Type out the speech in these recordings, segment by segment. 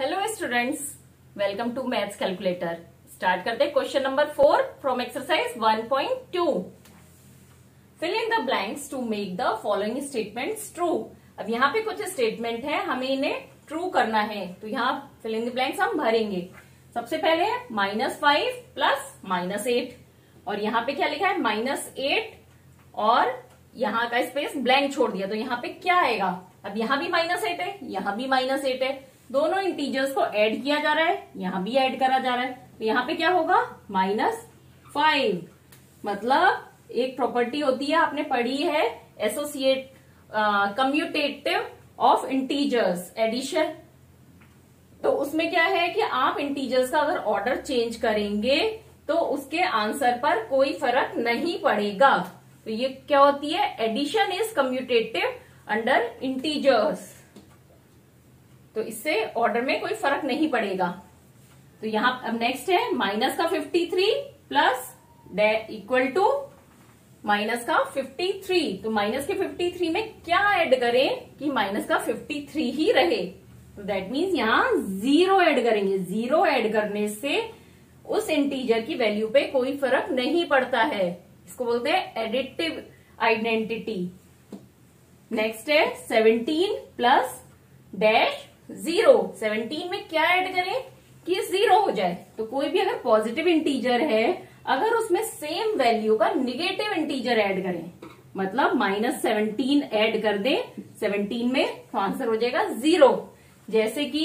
Hello students, welcome to maths calculator. Start करते हैं question number 4 from exercise 1.2। Fill in the blanks to make the following statements true. अब यहाँ पे कुछ statement है, हमें इन्हें ट्रू करना है, तो यहाँ फिल इन द ब्लैंक्स हम भरेंगे। सबसे पहले -5 प्लस -8, और यहाँ पे क्या लिखा है -8, और यहाँ का स्पेस ब्लैंक छोड़ दिया, तो यहाँ पे क्या आएगा। अब यहाँ भी -8 है, यहाँ भी -8 है, दोनों इंटीजर्स को ऐड किया जा रहा है, यहाँ भी ऐड करा जा रहा है, तो यहाँ पे क्या होगा -5। मतलब एक प्रॉपर्टी होती है, आपने पढ़ी है, associate commutative of integers addition. तो उसमें क्या है कि आप इंटीजर्स का अगर ऑर्डर चेंज करेंगे तो उसके आंसर पर कोई फर्क नहीं पड़ेगा। तो ये क्या होती है, addition is commutative under integers, तो इससे ऑर्डर में कोई फर्क नहीं पड़ेगा। तो यहां अब नेक्स्ट है माइनस का 53 प्लस इक्वल टू माइनस का 53। तो माइनस के 53 में क्या ऐड करें कि माइनस का 53 ही रहे, तो दैट मीन्स यहां 0 ऐड करेंगे। 0 ऐड करने से उस इंटीजर की वैल्यू पे कोई फर्क नहीं पड़ता है, इसको बोलते हैं एडिटिव आइडेंटिटी। नेक्स्ट है 17 प्लस -0। 17 में क्या ऐड करें कि 0 हो जाए। तो कोई भी अगर पॉजिटिव इंटीजर है, अगर उसमें सेम वैल्यू का निगेटिव इंटीजर ऐड करें, मतलब -17 ऐड कर दें 17 में, तो आंसर हो जाएगा 0। जैसे कि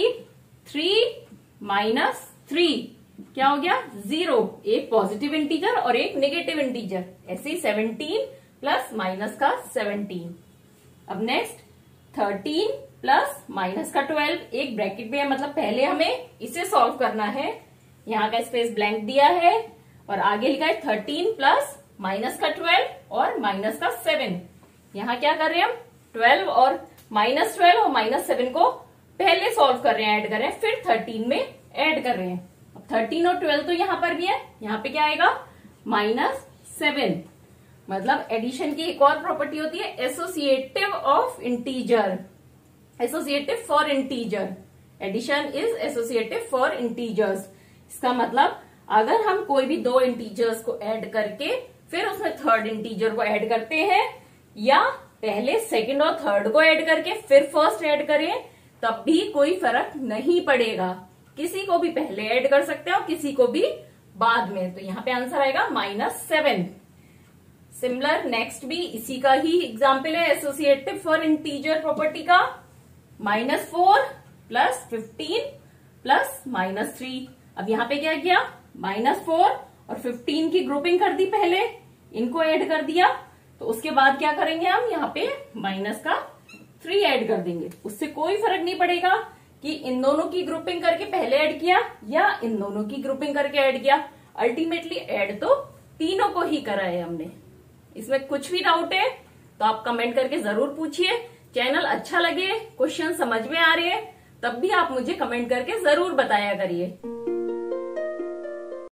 3 - 3 क्या हो गया 0, एक पॉजिटिव इंटीजर और एक नेगेटिव इंटीजर। ऐसे ही 17 प्लस -17। अब नेक्स्ट 13 प्लस -12, एक ब्रैकेट में है, मतलब पहले हमें इसे सॉल्व करना है। यहाँ का स्पेस ब्लैंक दिया है और आगे लिखा है 13 प्लस -12 और -7। यहाँ क्या कर रहे हैं हम, 12 और -12 और -7 को पहले सॉल्व कर रहे हैं, ऐड कर रहे हैं, फिर 13 में ऐड कर रहे हैं। अब 13 और 12 तो यहाँ पर भी है, यहाँ पे क्या आएगा -7। मतलब एडिशन की एक और प्रॉपर्टी होती है associative of integer, associative for integer. Addition is associative for integers. इसका मतलब अगर हम कोई भी दो इंटीजर्स को ऐड करके फिर उसमें थर्ड इंटीजर को ऐड करते हैं, या पहले सेकंड और थर्ड को ऐड करके फिर फर्स्ट ऐड करें, तब भी कोई फर्क नहीं पड़ेगा। किसी को भी पहले ऐड कर सकते हैं और किसी को भी बाद में। तो यहाँ पे आंसर आएगा -7। सिमिलर नेक्स्ट भी इसी का ही एग्जाम्पल है एसोसिएटिव फॉर इंटीजर प्रॉपर्टी का। -4 प्लस 15 प्लस -3। अब यहाँ पे क्या किया, -4 और 15 की ग्रुपिंग कर दी, पहले इनको ऐड कर दिया, तो उसके बाद क्या करेंगे हम, यहाँ पे -3 ऐड कर देंगे। उससे कोई फर्क नहीं पड़ेगा कि इन दोनों की ग्रुपिंग करके पहले ऐड किया या इन दोनों की ग्रुपिंग करके ऐड किया। अल्टीमेटली ऐड तो तीनों को ही करा है हमने। इसमें कुछ भी डाउट है तो आप कमेंट करके जरूर पूछिए। चैनल अच्छा लगे, क्वेश्चन समझ में आ रहे हैं, तब भी आप मुझे कमेंट करके जरूर बताया करिए।